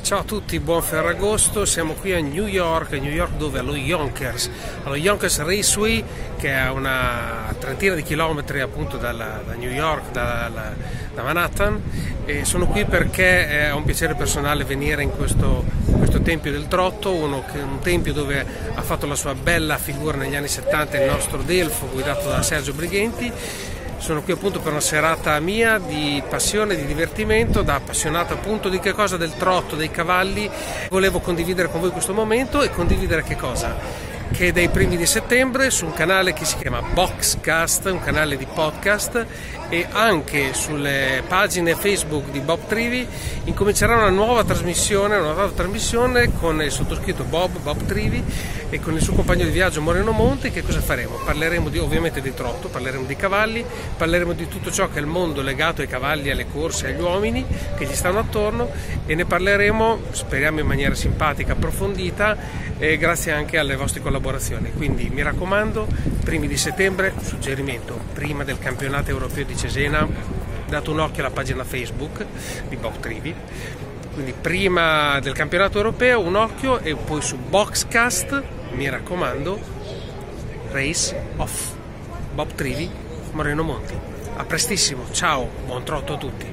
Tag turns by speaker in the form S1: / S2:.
S1: Ciao a tutti, buon Ferragosto, siamo qui a New York dove? Allo Yonkers Raceway, che è una trentina di chilometri appunto da New York, da Manhattan, e sono qui perché è un piacere personale venire in questo tempio del trotto, un tempio dove ha fatto la sua bella figura negli anni 70 il nostro Delfo guidato da Sergio Brighenti. Sono qui appunto per una serata mia di passione, di divertimento, da appassionato appunto di che cosa? Del trotto, dei cavalli. Volevo condividere con voi questo momento e condividere che cosa? Che dai primi di settembre su un canale che si chiama Boxcast, un canale di podcast, e anche sulle pagine Facebook di Bob Trivi incomincerà una nuova trasmissione con il sottoscritto Bob Trivi e con il suo compagno di viaggio Moreno Monti. Che cosa faremo? Parleremo ovviamente di trotto, parleremo di cavalli, parleremo di tutto ciò che è il mondo legato ai cavalli, alle corse, agli uomini che gli stanno attorno, e ne parleremo, speriamo in maniera simpatica, approfondita, e grazie anche alle vostre collaborazioni. Quindi mi raccomando, primi di settembre, suggerimento, prima del campionato europeo di Cesena, date un occhio alla pagina Facebook di Bob Trivi, quindi prima del campionato europeo un occhio, e poi su Boxcast, mi raccomando, Race of Bob Trivi, Moreno Monti. A prestissimo, ciao, buon trotto a tutti.